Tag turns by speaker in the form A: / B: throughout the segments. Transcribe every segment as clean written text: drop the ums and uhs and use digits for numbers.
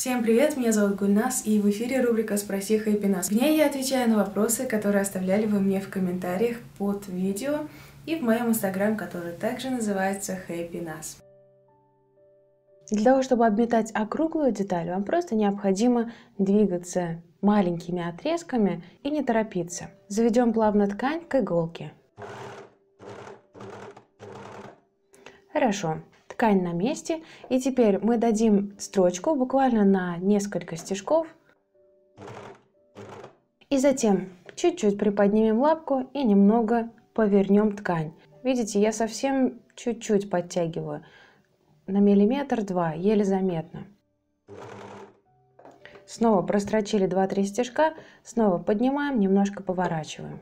A: Всем привет, меня зовут Гульнас, и в эфире рубрика «Спроси Хэппинас». В ней я отвечаю на вопросы, которые оставляли вы мне в комментариях под видео и в моем инстаграм, который также называется Хэппинас. Для того, чтобы обметать округлую деталь, вам просто необходимо двигаться маленькими отрезками и не торопиться. Заведем плавно ткань к иголке. Хорошо. Ткань на месте, и теперь мы дадим строчку буквально на несколько стежков, и затем чуть-чуть приподнимем лапку и немного повернем ткань. Видите, я совсем чуть-чуть подтягиваю, на миллиметр-два, еле заметно. Снова прострочили 2-3 стежка, снова поднимаем, немножко поворачиваем.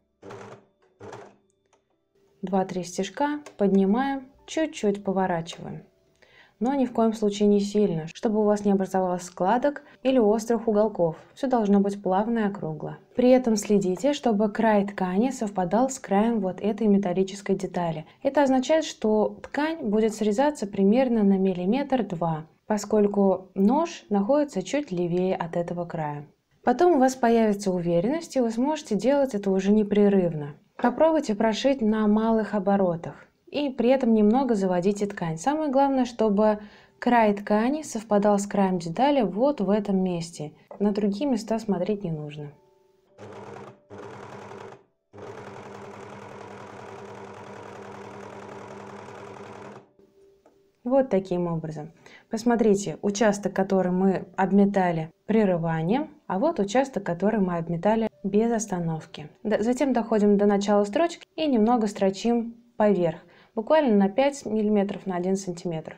A: 2-3 стежка, поднимаем, чуть-чуть поворачиваем. Но ни в коем случае не сильно, чтобы у вас не образовалось складок или острых уголков. Все должно быть плавно и округло. При этом следите, чтобы край ткани совпадал с краем вот этой металлической детали. Это означает, что ткань будет срезаться примерно на миллиметр-два, поскольку нож находится чуть левее от этого края. Потом у вас появится уверенность, и вы сможете делать это уже непрерывно. Попробуйте прошить на малых оборотах. И при этом немного заводите ткань. Самое главное, чтобы край ткани совпадал с краем детали вот в этом месте. На другие места смотреть не нужно. Вот таким образом. Посмотрите, участок, который мы обметали прерыванием, а вот участок, который мы обметали без остановки. Затем доходим до начала строчки и немного строчим поверх. Буквально на 5 мм на 1 см.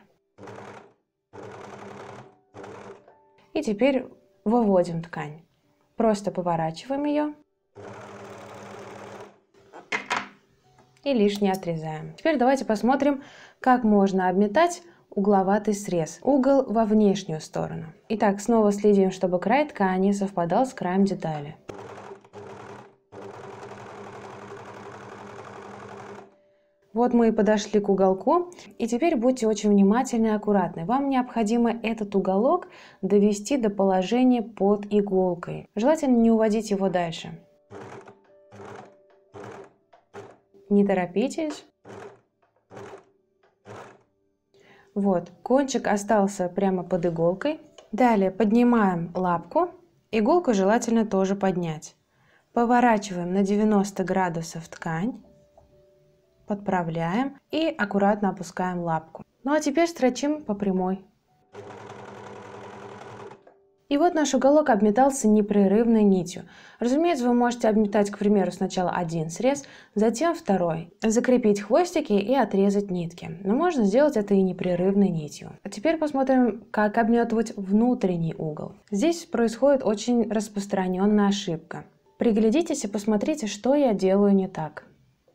A: И теперь выводим ткань. Просто поворачиваем ее и лишнее отрезаем. Теперь давайте посмотрим, как можно обметать угловатый срез. Угол во внешнюю сторону. Итак, снова следим, чтобы край ткани совпадал с краем детали. Вот мы и подошли к уголку, и теперь будьте очень внимательны и аккуратны. Вам необходимо этот уголок довести до положения под иголкой. Желательно не уводить его дальше. Не торопитесь. Вот, кончик остался прямо под иголкой. Далее поднимаем лапку, иголку желательно тоже поднять. Поворачиваем на 90 градусов ткань. Подправляем и аккуратно опускаем лапку. Ну а теперь строчим по прямой. И вот наш уголок обметался непрерывной нитью. Разумеется, вы можете обметать, к примеру, сначала один срез, затем второй, закрепить хвостики и отрезать нитки. Но можно сделать это и непрерывной нитью. А теперь посмотрим, как обметывать внутренний угол. Здесь происходит очень распространенная ошибка. Приглядитесь и посмотрите, что я делаю не так.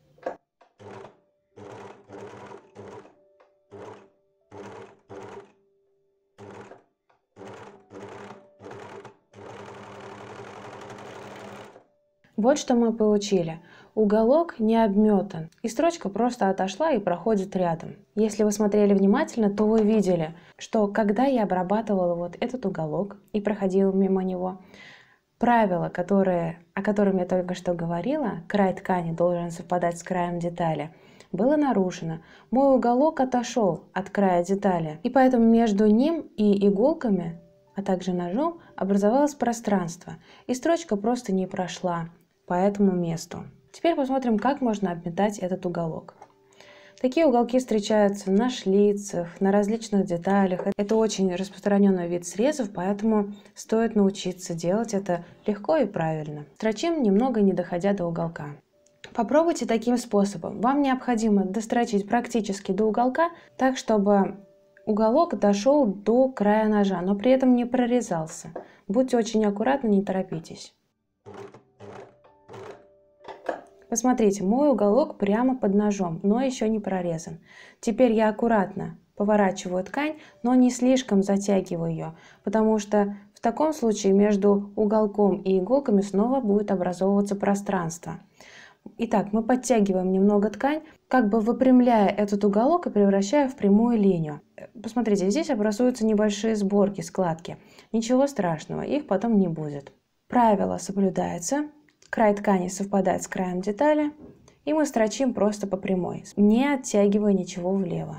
A: Вот что мы получили. Уголок не обметан, и строчка просто отошла и проходит рядом. Если вы смотрели внимательно, то вы видели, что когда я обрабатывала вот этот уголок и проходила мимо него, правило, о котором я только что говорила, край ткани должен совпадать с краем детали, было нарушено. Мой уголок отошел от края детали, и поэтому между ним и иголками, а также ножом, образовалось пространство, и строчка просто не прошла по этому месту. Теперь посмотрим, как можно обметать этот уголок. Такие уголки встречаются на шлицах, на различных деталях. Это очень распространенный вид срезов, поэтому стоит научиться делать это легко и правильно. Строчим, немного не доходя до уголка. Попробуйте таким способом. Вам необходимо дострочить практически до уголка, так чтобы уголок дошел до края ножа, но при этом не прорезался. Будьте очень аккуратны, не торопитесь. Посмотрите, мой уголок прямо под ножом, но еще не прорезан. Теперь я аккуратно поворачиваю ткань, но не слишком затягиваю ее, потому что в таком случае между уголком и иголками снова будет образовываться пространство. Итак, мы подтягиваем немного ткань, как бы выпрямляя этот уголок и превращая в прямую линию. Посмотрите, здесь образуются небольшие сборки, складки. Ничего страшного, их потом не будет. Правило соблюдается, край ткани совпадает с краем детали, и мы строчим просто по прямой, не оттягивая ничего влево.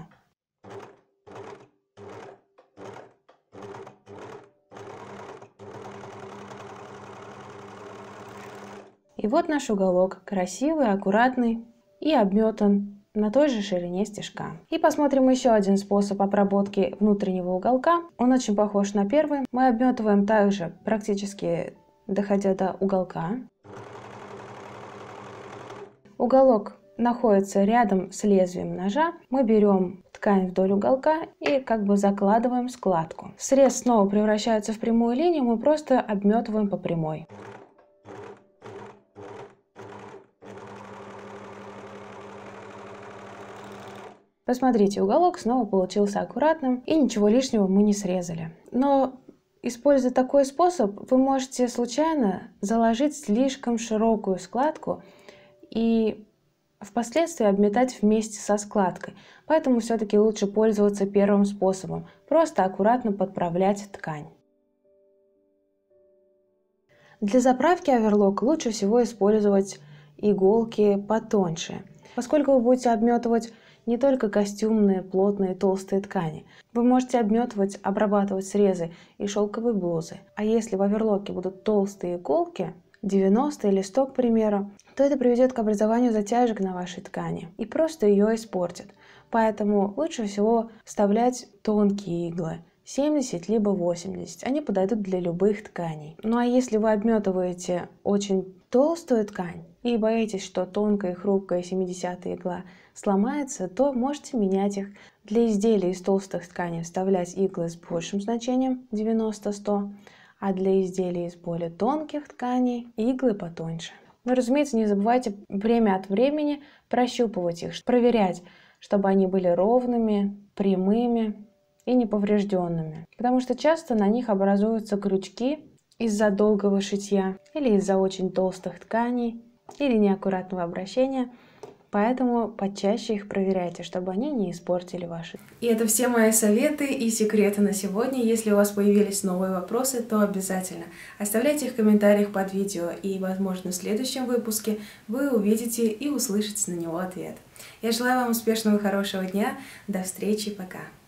A: И вот наш уголок, красивый, аккуратный и обметан на той же ширине стежка. И посмотрим еще один способ обработки внутреннего уголка. Он очень похож на первый. Мы обметываем также, практически доходя до уголка. Уголок находится рядом с лезвием ножа. Мы берем ткань вдоль уголка и как бы закладываем складку. Срез снова превращается в прямую линию, мы просто обметываем по прямой. Посмотрите, уголок снова получился аккуратным, и ничего лишнего мы не срезали. Но, используя такой способ, вы можете случайно заложить слишком широкую складку и впоследствии обметать вместе со складкой. Поэтому все-таки лучше пользоваться первым способом. Просто аккуратно подправлять ткань. Для заправки оверлок лучше всего использовать иголки потоньше, поскольку вы будете обметывать не только костюмные, плотные, толстые ткани. Вы можете обметывать, обрабатывать срезы и шелковые блузы. А если в оверлоке будут толстые иголки, 90 или 100, к примеру, то это приведет к образованию затяжек на вашей ткани и просто ее испортит. Поэтому лучше всего вставлять тонкие иглы, 70 либо 80. Они подойдут для любых тканей. Ну а если вы обметываете очень толстую ткань и боитесь, что тонкая и хрупкая 70-я игла сломается, то можете менять их. Для изделий из толстых тканей вставлять иглы с большим значением 90-100, а для изделий из более тонких тканей иглы потоньше. Но, разумеется, не забывайте время от времени прощупывать их, проверять, чтобы они были ровными, прямыми и неповрежденными. Потому что часто на них образуются крючки из-за долгого шитья или из-за очень толстых тканей или неаккуратного обращения. Поэтому почаще их проверяйте, чтобы они не испортили ваши. И это все мои советы и секреты на сегодня. Если у вас появились новые вопросы, то обязательно оставляйте их в комментариях под видео. И, возможно, в следующем выпуске вы увидите и услышите на него ответ. Я желаю вам успешного и хорошего дня. До встречи. Пока.